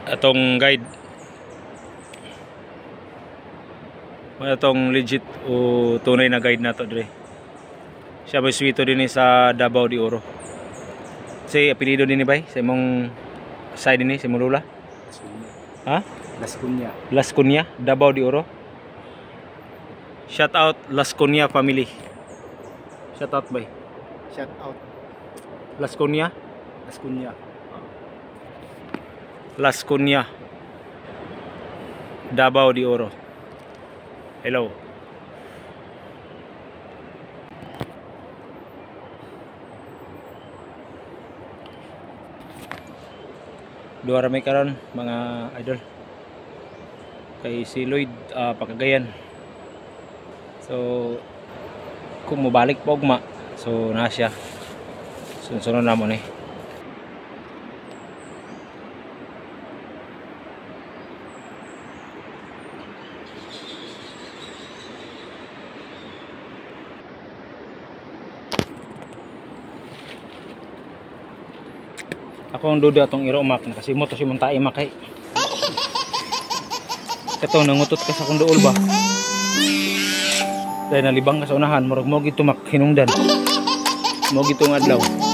atong guide. Atong legit o tunay na guide nato dire. Siya may swito din sa Davao de Oro. Si apelyido din ni bay sa imong side ni si Mulula. Ha? Las Cunha. Las Cunha, Davao de Oro. Shout out Las Cunha family. Shout out bay. Shout out Las Cunha. Las Cunha. Las Cunha, Davao de Oro. Hello. Dua ramay karon mga idol. Kay si Lloyd Pakagayan. So kung mobalik pa ugma, so na siya. Sunod na mo ni. Ako ang duda atong iromak kasi mo to si muntai makay. Kato nangutot ka sa kung duol ba? Dahil nalibang ka sa unahan, murag mo gito makhinungdan. Mo gitong adlaw.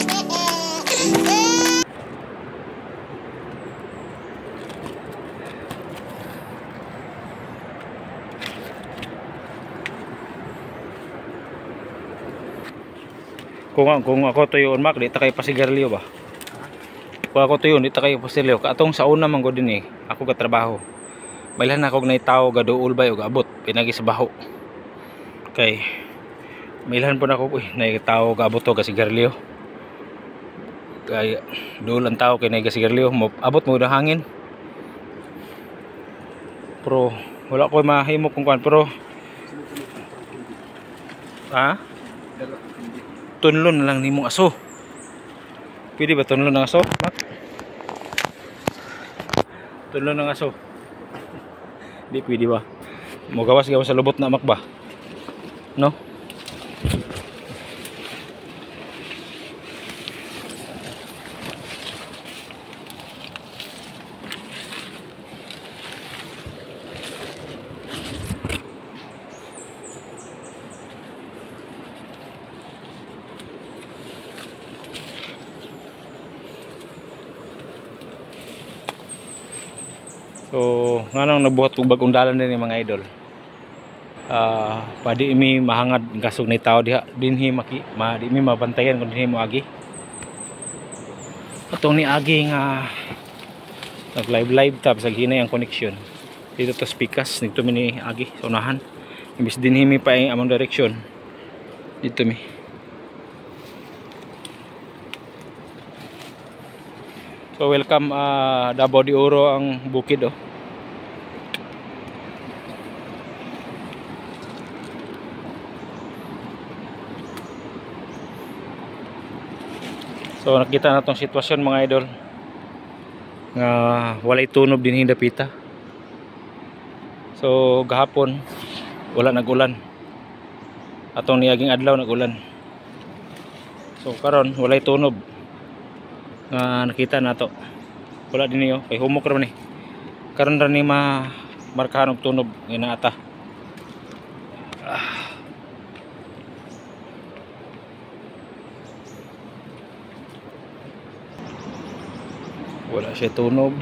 Kung ako tuyon mak, di ta kay pasigarilyo ba? Kung ako tuyon, di ta kay pasigarilyo. Katong sa una man gud din ako ka trabaho. Bailhan ako nay tawo ga duol ba o abot pinagi sa baho. Kay bailhan po na ako nay tawo ga abot to ga sigarilyo. Kay duol ang tawo kay nay ga sigarilyo, abot mo da hangin. Pero wala ko mahimo kung kuan pero ha? Tunlon lang nimong aso. Pwede ba tunlon ng aso? Mak? Tunlon ng aso. Di pwede ba? Mo gawas sa lubot na mak ba? No? So, nga nang nabuhat kong bagong dalan din mga idol. Padi imi mahangad kasog ni tao diha dinhi di mi mabantayan kun dinhi mo agi. Atong ni agi nga nag live tab sa hinay ang connection. Dito to speakers dito mi ni agi sa unahan. Imbis dinhi mi pa ang among direction. Dito mi. So welcome Davao de Oro ang bukid oh. So nakita na tong sitwasyon mga idol nga walay tunob din hindapita. So gahapon wala nagulan. Atong niaging adlaw nagulan. So karon walay tunob. Nakita na to. Wala din niyo kay humok ra ni. Karon ra ni markahan og tunob inaata. Wala siya tunog.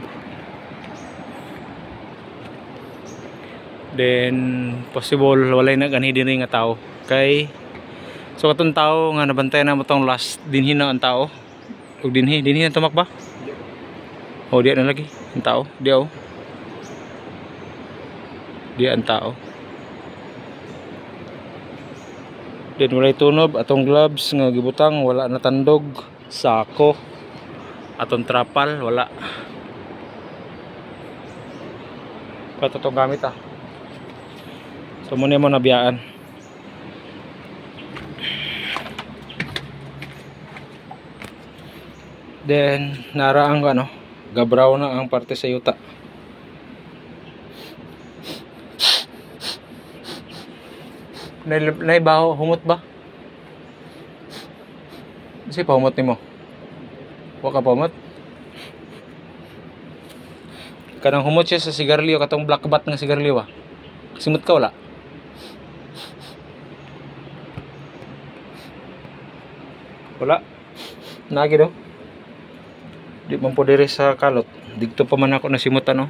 Then possible walay nagani dinhi nga tao kay so katong tao nga nabantayan na mo tong last dinhi na ang tao ug dinhi na tumak ba? O diya na lagi ang tao diya oh. Diya ang tao. Then walay tunob atong gloves nga gibutang wala natandog, sako atong trapal wala. Pato tong gamit so muna mo nabiyaan. Then nara ang ano gabraw na ang parte sa yuta. Naibaho humot ba? Kasi pa humot nimo. Wa ka pamot. Kanang humot siya sa sigarilyo katong black bat nga sigarilyo ba. Simot ka wala. Wala. Nagi do. Di man po diri sa kalot. Dito pa man ako nasimot ano.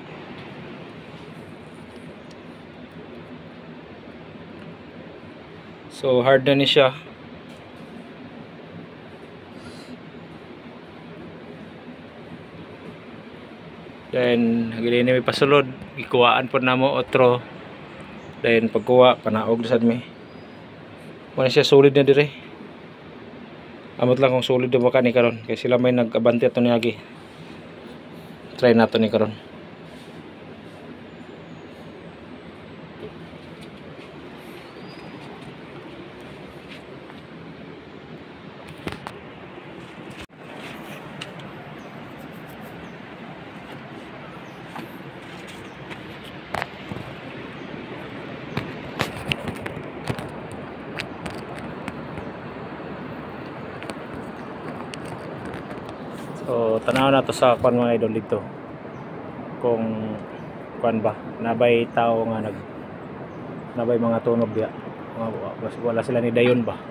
So hard na ni siya. Then gili ni may pasulod, ikuwaan po namo otro. Then pagkuha panaog sad mi. Wala siya solid na dire. Amot lang kung solid ba ni karon kay sila may nag-abante ato niagi. Try nato ni karon. So tanaw na to sa kwan mga idol dito. Kung kwan ba, nabay tao nga nabay mga tunog diya. Wala sila ni dayon ba.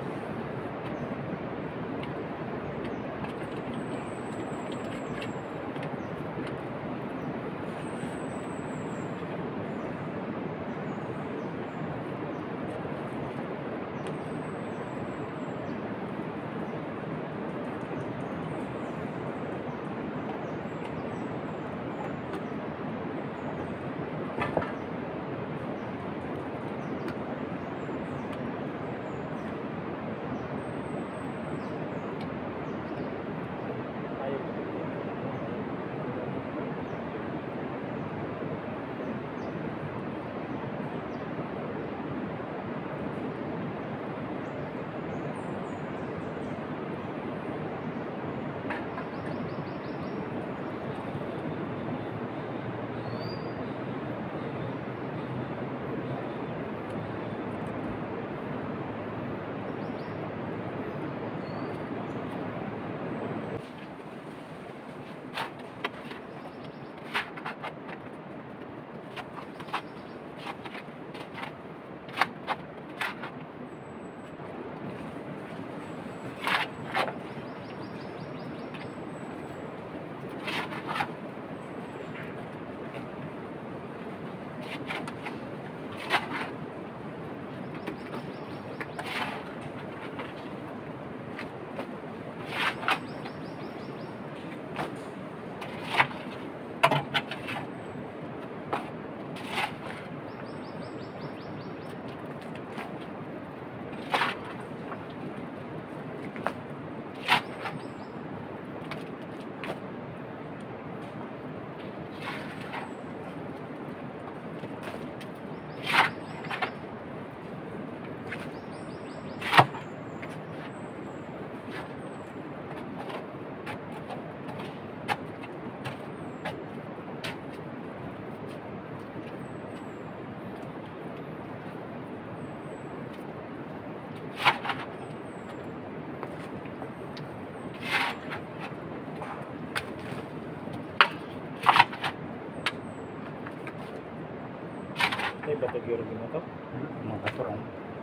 Ay, batag yung rin ito? Mga katurang.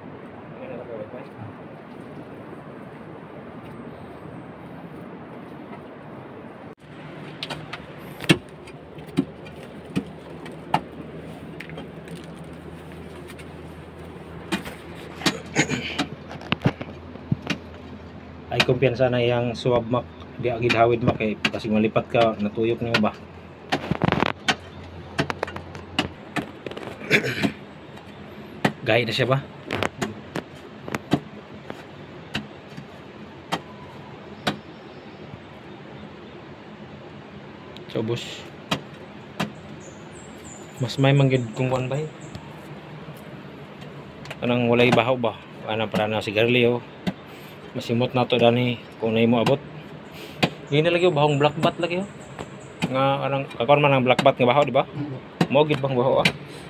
Ano na kaway pa? Ay kumpiyansa na iyang suwab mak di agid hawid mak kay kasi malipat ka natuyok niyo ba. Gahit na siya ba? So boss, mas may manggid kung kuan ba anang walay bahaw ba ana para na sigarilyo masimot na to dani kung na mo abot gini lagi bahong black bat lagi nga anang kakon man ang black bat nga bahaw di ba mo gid bang bahaw